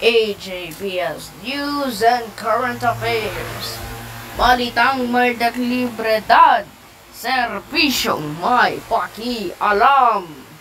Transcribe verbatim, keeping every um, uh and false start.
A J B S News and Current Affairs. Balitang may deklibredad, serbisyong may pakialam.